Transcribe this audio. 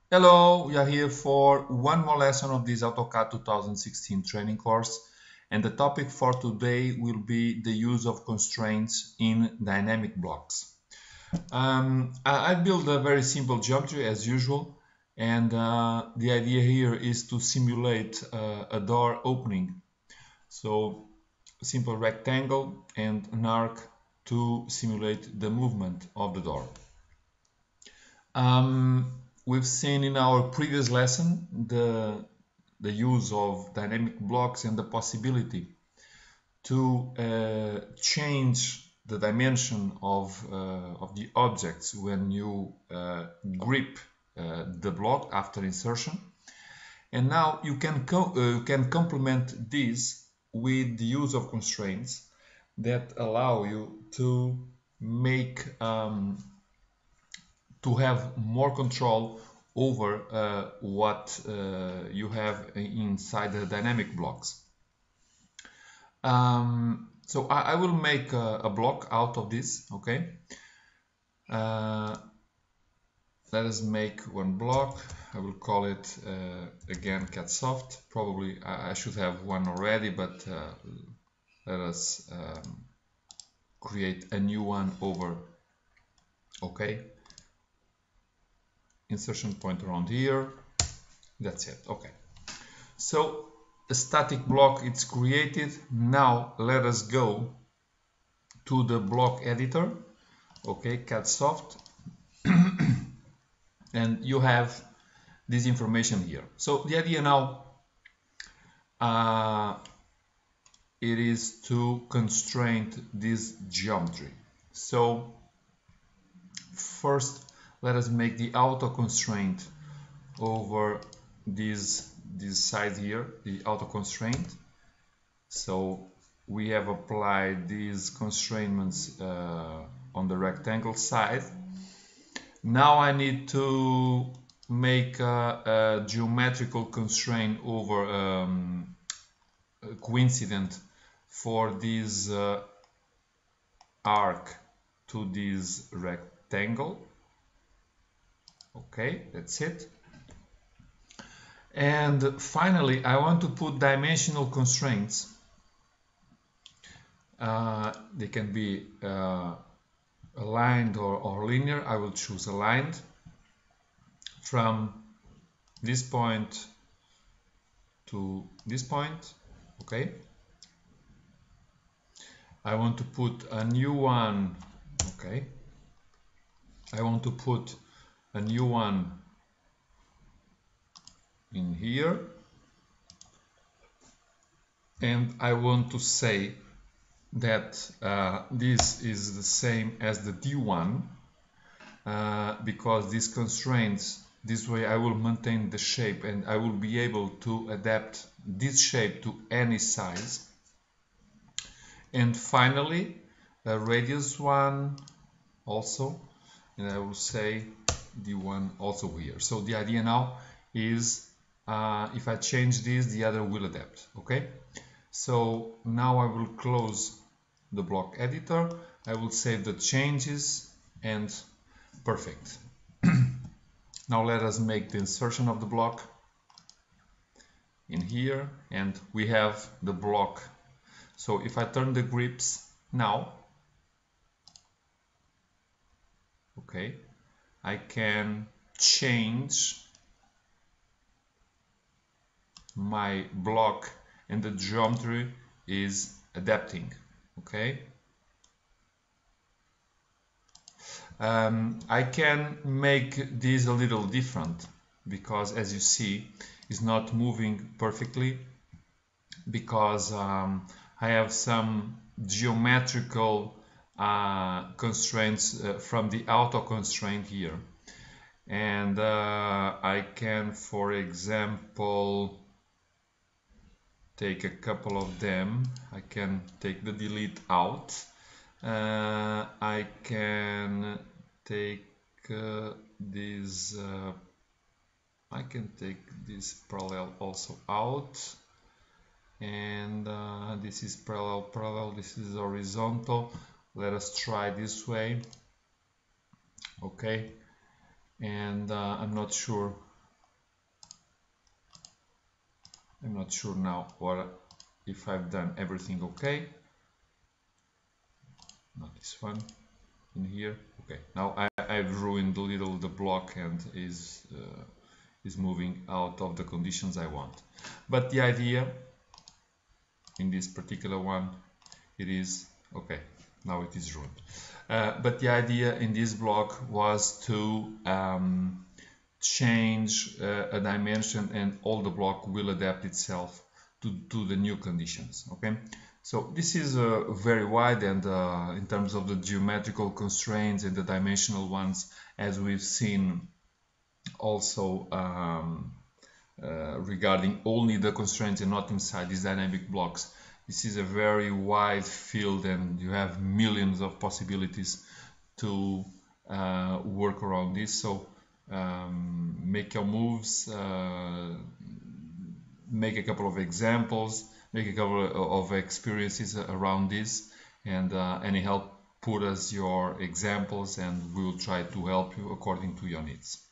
Hello, we are here for one more lesson of this AutoCAD 2016 training course, and the topic for today will be the use of constraints in dynamic blocks. I built a very simple geometry as usual, and the idea here is to simulate a door opening. So a simple rectangle and an arc to simulate the movement of the door. We've seen in our previous lesson the use of dynamic blocks and the possibility to change the dimension of the objects when you grip the block after insertion. And now you can complement this with the use of constraints that allow you to make to have more control over what you have inside the dynamic blocks. So I will make a block out of this, okay? Let us make one block. I will call it again CADsoft. Probably I should have one already, but let us create a new one over, okay? Insertion point around here. That's it. Okay. So a static block it's created. Now let us go to the block editor. Okay, CADsoft. And you have this information here. So the idea now it is to constrain this geometry. So first let us make the auto constraint over this side here, the auto constraint. So we have applied these constraints on the rectangle side. Now I need to make a geometrical constraint over coincident for this arc to this rectangle. Okay, that's it. And finally, I want to put dimensional constraints. They can be aligned or linear. I will choose aligned from this point to this point. Okay. I want to put a new one. Okay. I want to put a new one in here, and I want to say that this is the same as the D1 because these constraints, this way I will maintain the shape and I will be able to adapt this shape to any size. And finally a radius one also, and I will say D1 also here. So the idea now is if I change this, the other will adapt. Okay, so now I will close the block editor. I will save the changes and perfect. Now let us make the insertion of the block in here, and we have the block. So if I turn the grips now, okay, I can change my block and the geometry is adapting. Okay, I can make this a little different because, as you see, it's not moving perfectly because I have some geometrical constraints from the auto constraint here, and I can, for example, take a couple of them. I can take the delete out. I can take this. I can take this parallel also out, and this is parallel. This is horizontal. Let us try this way. Okay, and I'm not sure I'm not sure now if I've done everything okay. Not this one in here. Okay, now I've ruined a little the block and is moving out of the conditions I want. But the idea in this particular one, it is okay. Now it is ruined. But the idea in this block was to change a dimension, and all the block will adapt itself to the new conditions. Okay, so this is very wide, and in terms of the geometrical constraints and the dimensional ones, as we've seen also regarding only the constraints and not inside these dynamic blocks, this is a very wide field, and you have millions of possibilities to work around this. So make your moves, make a couple of examples, make a couple of experiences around this, and any help, put us your examples and we will try to help you according to your needs.